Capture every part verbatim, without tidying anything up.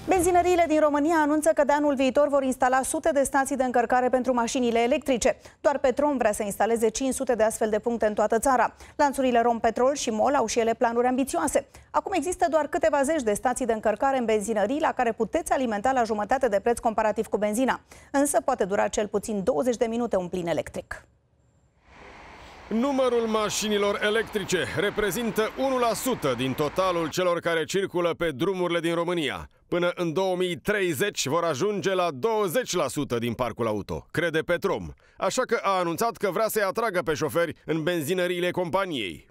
Benzinăriile din România anunță că de anul viitor vor instala sute de stații de încărcare pentru mașinile electrice. Doar Petrom vrea să instaleze cinci sute de astfel de puncte în toată țara. Lanțurile Rompetrol și MOL au și ele planuri ambițioase. Acum există doar câteva zeci de stații de încărcare în benzinării la care puteți alimenta la jumătate de preț comparativ cu benzina. Însă poate dura cel puțin douăzeci de minute un plin electric. Numărul mașinilor electrice reprezintă unu la sută din totalul celor care circulă pe drumurile din România. Până în două mii treizeci vor ajunge la douăzeci la sută din parcul auto, crede Petrom. Așa că a anunțat că vrea să-i atragă pe șoferi în benzinăriile companiei.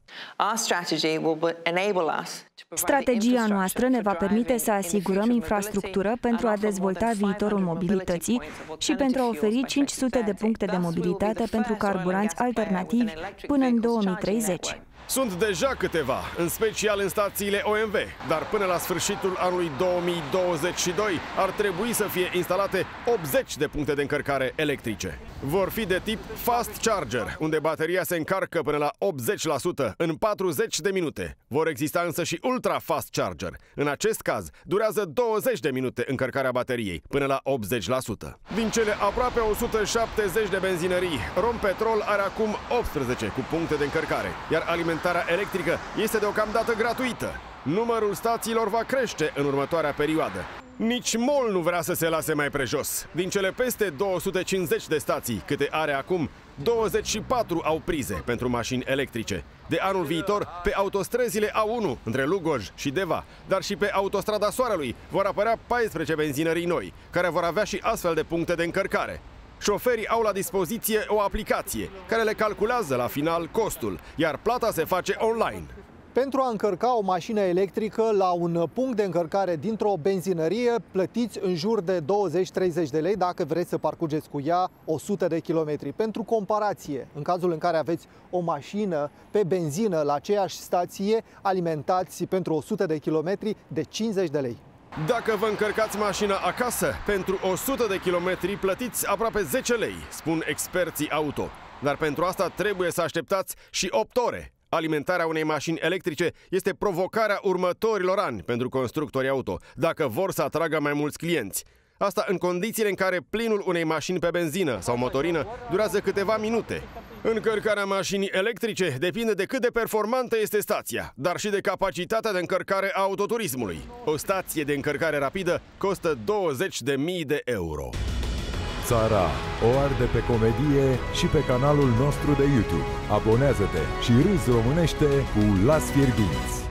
Strategia noastră ne va permite să asigurăm infrastructură pentru a dezvolta viitorul mobilității și pentru a oferi cinci sute de puncte de mobilitate pentru carburanți alternativi până în două mii treizeci. Sunt deja câteva, în special în stațiile O M V, dar până la sfârșitul anului două mii douăzeci și doi ar trebui să fie instalate optzeci de puncte de încărcare electrice. Vor fi de tip fast charger, unde bateria se încarcă până la optzeci la sută în patruzeci de minute. Vor exista însă și ultra fast charger. În acest caz, durează douăzeci de minute încărcarea bateriei, până la optzeci la sută. Din cele aproape o sută șaptezeci de benzinării, Rompetrol are acum optsprezece cu puncte de încărcare, iar alimentarea electrică este deocamdată gratuită. Numărul stațiilor va crește în următoarea perioadă. Nici MOL nu vrea să se lase mai prejos. Din cele peste două sute cincizeci de stații câte are acum, douăzeci și patru au prize pentru mașini electrice. De anul viitor, pe autostrăzile A unu, între Lugoj și Deva, dar și pe autostrada Soarelui, vor apărea paisprezece benzinării noi, care vor avea și astfel de puncte de încărcare. Șoferii au la dispoziție o aplicație care le calculează la final costul, iar plata se face online. Pentru a încărca o mașină electrică la un punct de încărcare dintr-o benzinărie, plătiți în jur de douăzeci treizeci de lei dacă vreți să parcurgeți cu ea o sută de kilometri. Pentru comparație, în cazul în care aveți o mașină pe benzină la aceeași stație, alimentați pentru o sută de kilometri de cincizeci de lei. Dacă vă încărcați mașina acasă, pentru o sută de kilometri plătiți aproape zece lei, spun experții auto. Dar pentru asta trebuie să așteptați și opt ore. Alimentarea unei mașini electrice este provocarea următorilor ani pentru constructorii auto, dacă vor să atragă mai mulți clienți. Asta în condițiile în care plinul unei mașini pe benzină sau motorină durează câteva minute. Încărcarea mașinii electrice depinde de cât de performantă este stația, dar și de capacitatea de încărcare a autoturismului. O stație de încărcare rapidă costă douăzeci de mii de euro. Țara o arde pe comedie și pe canalul nostru de YouTube. Abonează-te și râzi românește cu Las Fierbinți.